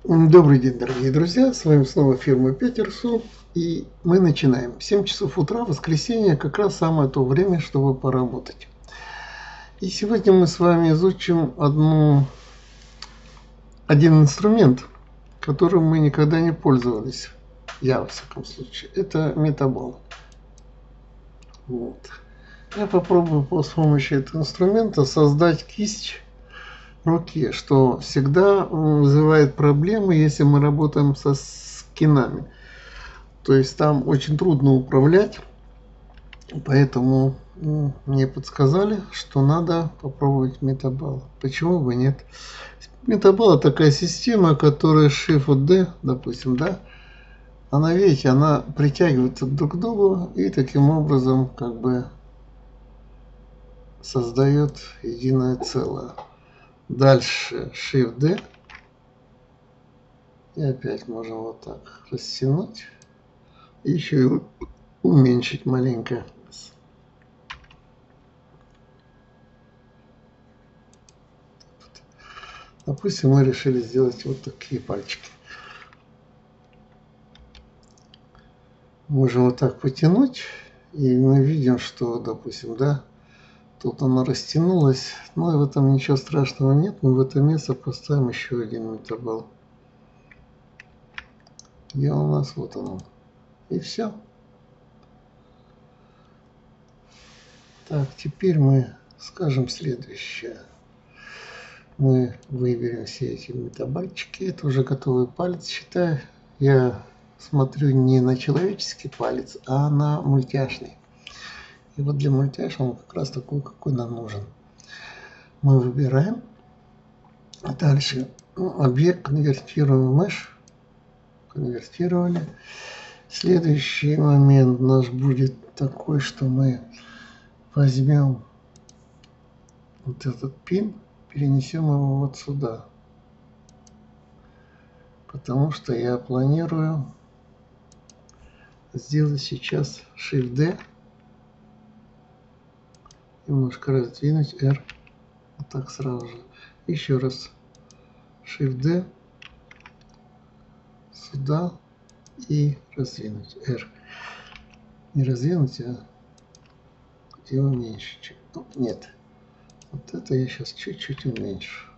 Добрый день, дорогие друзья, с вами снова фирма Петерсу, и мы начинаем. 7 часов утра, воскресенье, как раз самое то время, чтобы поработать. И сегодня мы с вами изучим один инструмент, которым мы никогда не пользовались, я во всяком случае. Это метабол. Вот. Я попробую с помощью этого инструмента создать кисть руки, что всегда вызывает проблемы, если мы работаем со скинами. То есть там очень трудно управлять, поэтому мне подсказали, что надо попробовать метабол. Почему бы нет? Метабол — такая система, которая Shift-D, допустим, да, она, видите, она притягивается друг к другу и таким образом как бы создает единое целое. Дальше Shift-D. И опять можем вот так растянуть. И еще и уменьшить маленько. Допустим, мы решили сделать вот такие пальчики. Можем вот так потянуть. И мы видим, что, допустим, да, тут оно растянулось. Но в этом ничего страшного нет. Мы в это место поставим еще один метабол. Где у нас? Вот он. И все. Так, теперь мы скажем следующее. Мы выберем все эти метабольчики. Это уже готовый палец, считаю. Я смотрю не на человеческий палец, а на мультяшный. И вот для мультяшного как раз такой, какой нам нужен. Мы выбираем. Дальше объект конвертируем в mesh. Конвертировали. Следующий момент наш будет такой, что мы возьмем вот этот пин, перенесем его вот сюда. Потому что я планирую сделать сейчас Shift-D. Немножко раздвинуть R. Вот так сразу же. Еще раз Shift-D. Сюда. И раздвинуть R. Не раздвинуть, а и уменьшить. Нет. Вот это я сейчас чуть-чуть уменьшу.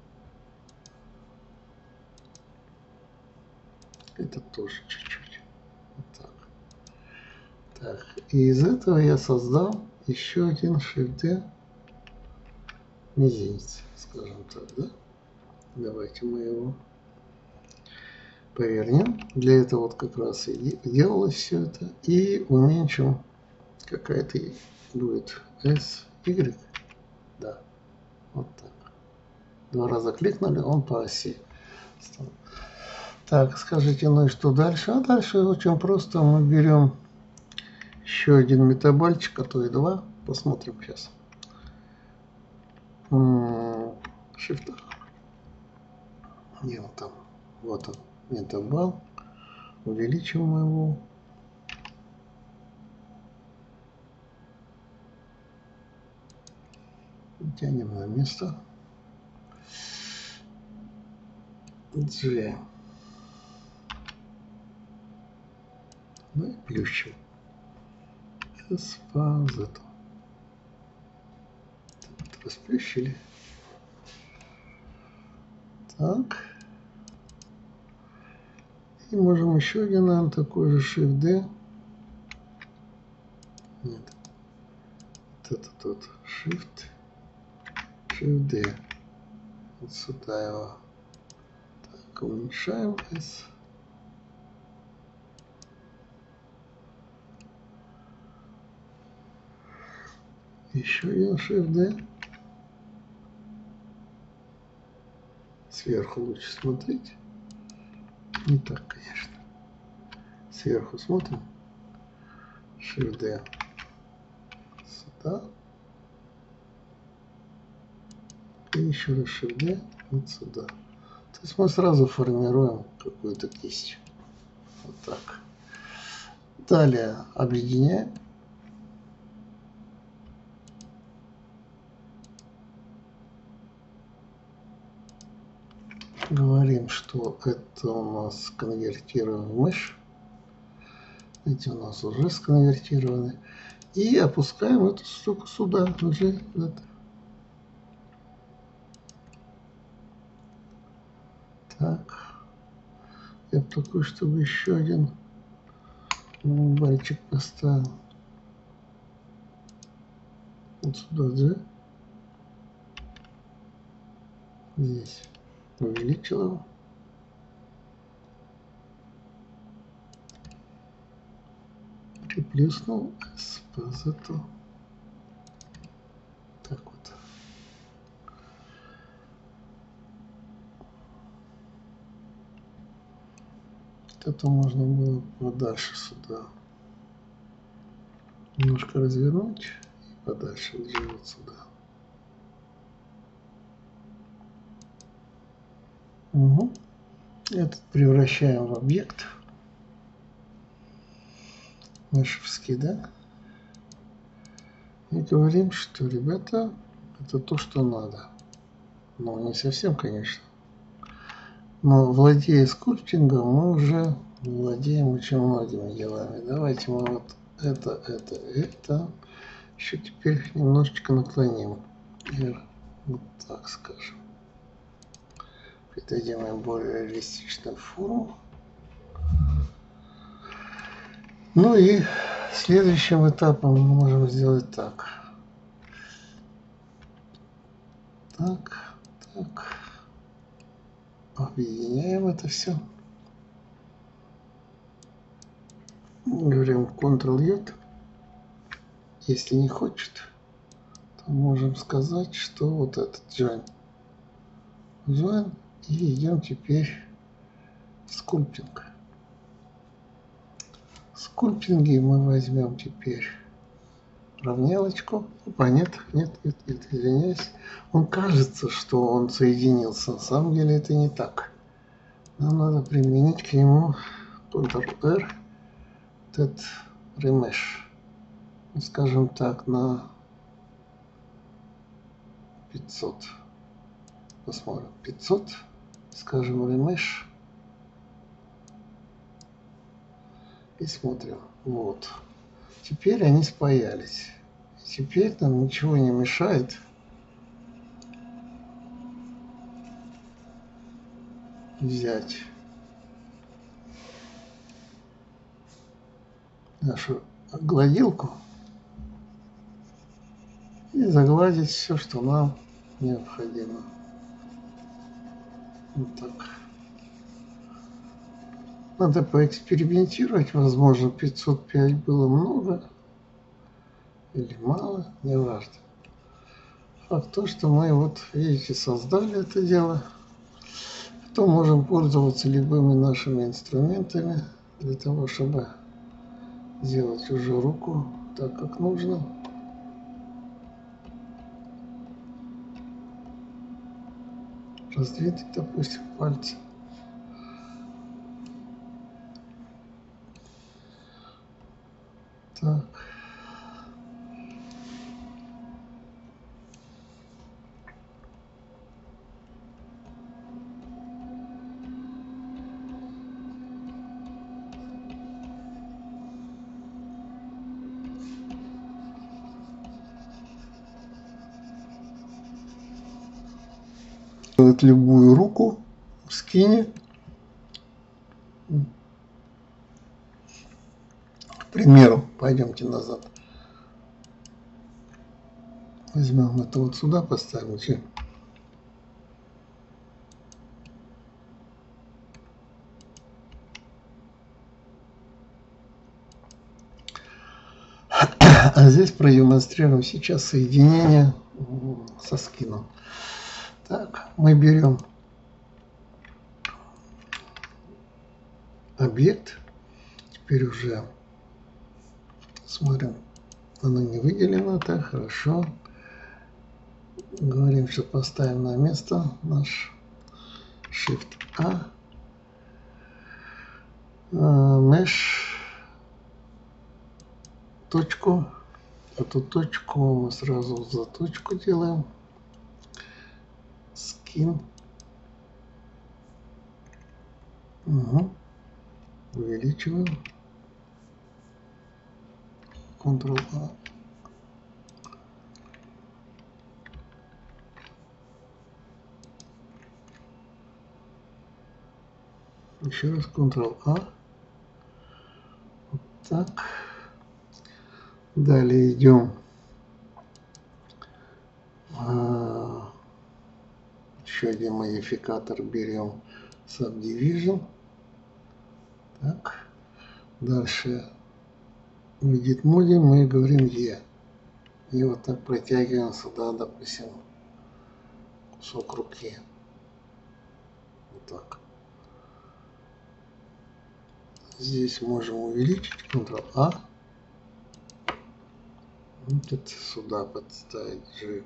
Это тоже чуть-чуть. Вот так. Так. И из этого я создал еще один Shift-D мизинец, скажем так, да? Давайте мы его повернем. Для этого вот как раз и делалось все это. И уменьшим. Какая-то будет S, Y. Да. Вот так. Два раза кликнули, он по оси стал. Так, скажите, ну и что дальше? А дальше очень просто. Мы берем еще один метабольчик, а то и два. Посмотрим сейчас. Shift. Где он там? Вот он. Метабол. Увеличим его. Тянем на место. G. Ну и плющим. S по Z. Расплющили. Так. И можем еще один, наверное, такой же Shift-D. Нет. Вот это тут Shift-D. Вот сюда его. Так, уменьшаем S. Еще один Shift-D. Сверху лучше смотреть. Не так, конечно. Сверху смотрим. Shift-D. Сюда. И еще раз Shift-D вот сюда. То есть мы сразу формируем какую-то кисть. Вот так. Далее объединяем. Говорим, что это у нас конвертирован mesh. Эти у нас уже сконвертированы. И опускаем эту штуку сюда. Уже так. Я бы такой, чтобы еще один мальчик поставил. Вот сюда, да? Здесь. Увеличил его. Приплюснул зато. Так вот. Это можно было подальше сюда. Немножко развернуть и подальше вот сюда. Угу. Этот превращаем в объект. Мешевский, да? И говорим, что, ребята, это то, что надо. Но не совсем, конечно. Но владея скульптингом, мы уже владеем очень многими делами. Давайте мы вот это еще теперь немножечко наклоним. И вот так скажем. Придадим им более реалистичную форму. Ну и следующим этапом мы можем сделать так. Так. Объединяем это все. Говорим Ctrl-J. Если не хочет, то можем сказать, что вот этот Join. И идем теперь в скульптинг. В скульптинге мы возьмем теперь равнялочку. Опа, нет, извиняюсь. Он кажется, что он соединился. На самом деле это не так. Нам надо применить к нему Ctrl-R, этот Remesh. Скажем так, на 500. Посмотрим. 500. Скажем Remesh. И смотрим. Вот. Теперь они спаялись. Теперь нам ничего не мешает взять нашу гладилку и загладить все, что нам необходимо. Вот так. Надо поэкспериментировать. Возможно, 505 было много или мало, не важно. Факт то, что мы вот, видите, создали это дело. Потом можем пользоваться любыми нашими инструментами для того, чтобы сделать уже руку так, как нужно. Раздвинуть, допустим, пальцы. Так. Делать любую руку в скине. К примеру, пойдемте назад. Возьмем это вот сюда, поставим. А здесь продемонстрируем сейчас соединение со скином. Так, мы берем объект. Теперь уже смотрим, оно не выделено. Так, хорошо. Говорим, что поставим на место наш Shift-A. Mesh. Точку. Эту точку мы сразу за точку делаем. Skin. Угу. Увеличиваем. Ctrl-A. Еще раз Ctrl-A. Вот так. Далее идем. Еще один модификатор берем. Subdivision. Так. Дальше в edit моде мы говорим E. И вот так протягиваем сюда, допустим, кусок руки. Вот так. Здесь можем увеличить, Ctrl-A. Вот сюда подставить G.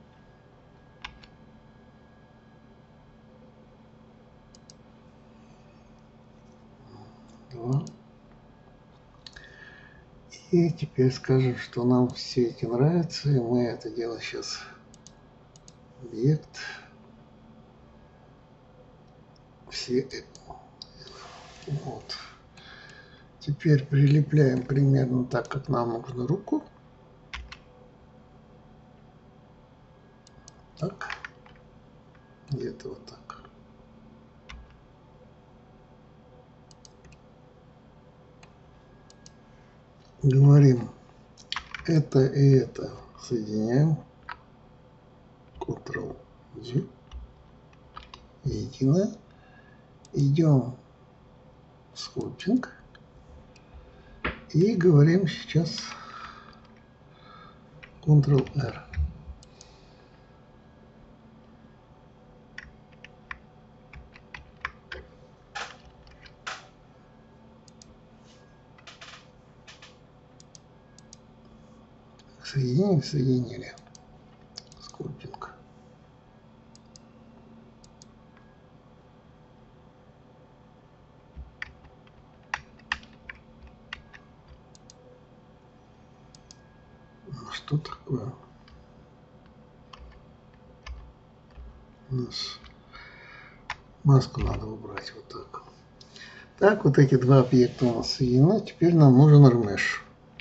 Два. И теперь скажем, что нам все эти нравятся, и мы это дело сейчас объект. Все. Вот. Теперь прилепляем примерно так, как нам нужно руку. Так. Где-то вот так. Говорим, это и это соединяем. Ctrl-G. Единое. Идем в скульптинг. И говорим сейчас Ctrl-R. Соединили. Скульптинг. Что такое? У нас маску надо убрать вот так. Так, вот эти два объекта у нас соединены. Теперь нам нужен RMesh.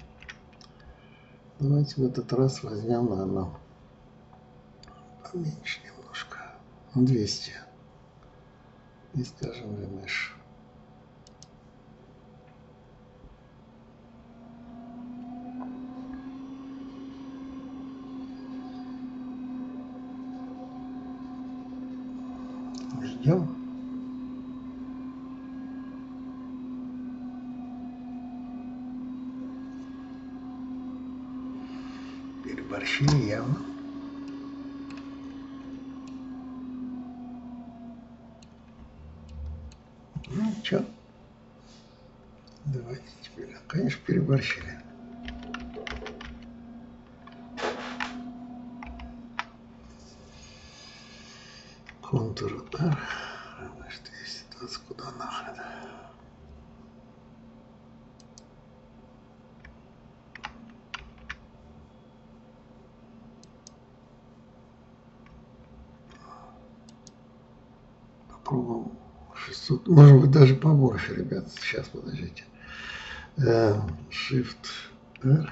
Давайте в этот раз возьмем, наверное, поменьше немножко. 200. И скажем RMesh. Ждем. Переборщили явно. Ну, что? Давайте теперь. Конечно, переборщили. Ctrl-R. Что есть? Куда нахрен? Попробуем 600. Может быть, даже побольше, ребят. Сейчас, подождите. Shift-R.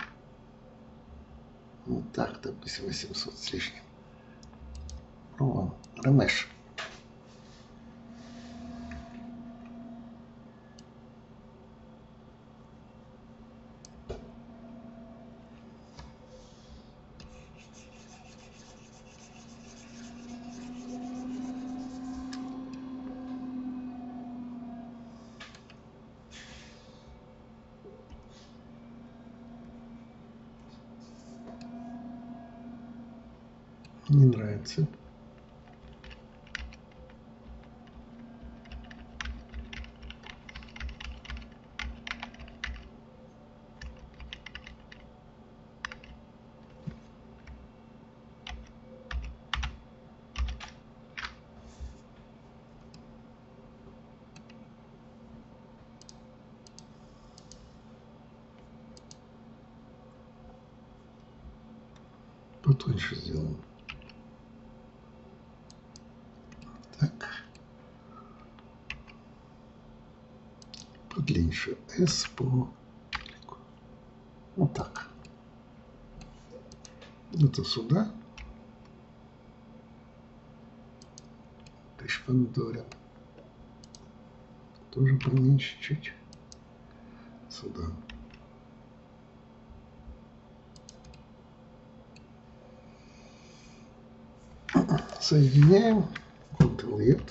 Вот так, допустим, 800 с лишним. Пробуем. RMesh. Не нравится. Потоньше сделаем. Так. подлиннее. S по вот так. Это сюда. Пандорин. Тоже поменьше чуть. Сюда. Соединяем. Ctrl-F.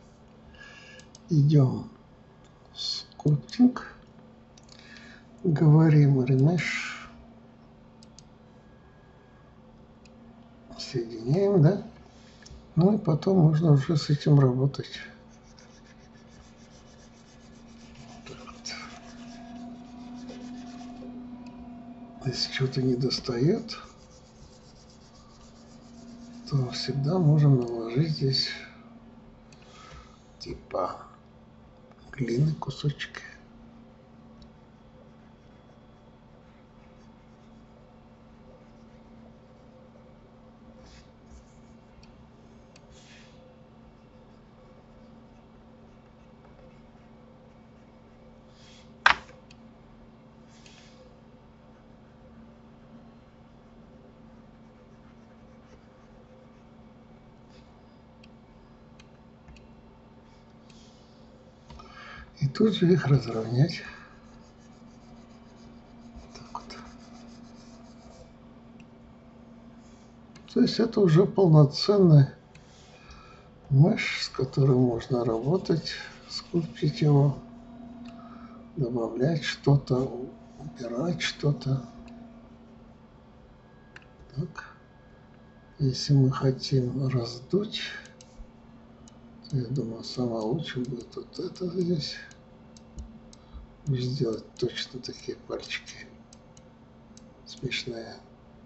Идем в скульптинг. Говорим Remesh. Соединяем, да? Ну и потом можно уже с этим работать. Вот. Если что-то не достает, то всегда можем наложить здесь типа глины кусочки. И тут же их разровнять. Так вот. То есть это уже полноценный меш, с которым можно работать, скульптить его, добавлять что-то, убирать что-то. Так. Если мы хотим раздуть, то я думаю, самое лучшее будет вот это здесь. Сделать точно такие пальчики смешные.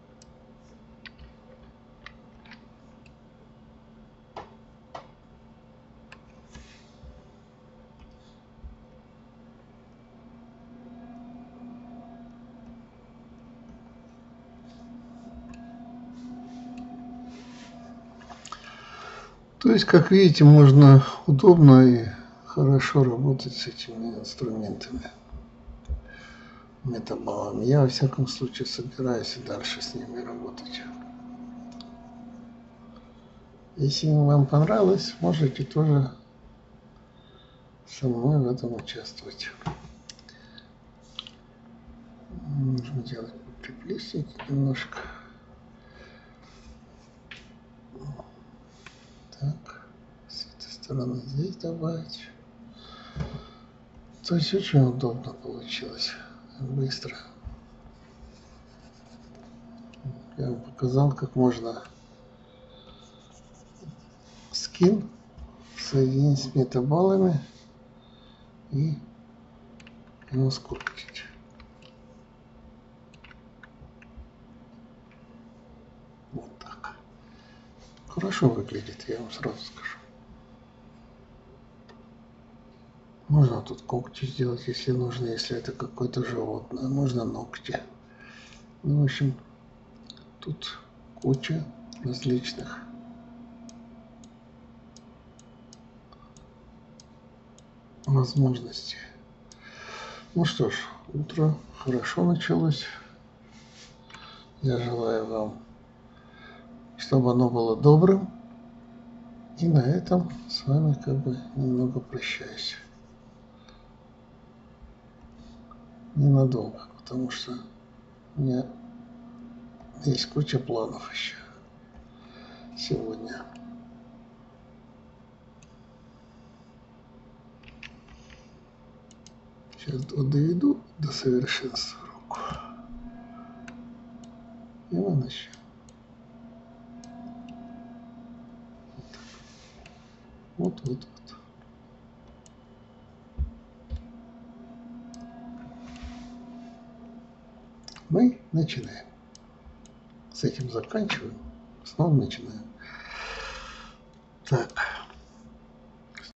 То есть, как видите, можно удобно и хорошо работать с этими инструментами, метабалами. Я, во всяком случае, собираюсь и дальше с ними работать. Если вам понравилось, можете тоже со мной в этом участвовать. Нужно делать приплюсники немножко. Так, с этой стороны здесь добавить. То есть очень удобно получилось, быстро. Я вам показал, как можно скин соединить с метабалами и его скульптить. Вот так. Хорошо выглядит, я вам сразу скажу. Можно тут когти сделать, если нужно, если это какое-то животное. Можно ногти. Ну, в общем, тут куча различных возможностей. Ну что ж, утро хорошо началось. Я желаю вам, чтобы оно было добрым. И на этом с вами как бы немного прощаюсь. Ненадолго, потому что у меня есть куча планов еще сегодня. Сейчас доведу до совершенства руку. И мы начнем. Вот. Мы начинаем. С этим заканчиваем. Снова начинаем. Так.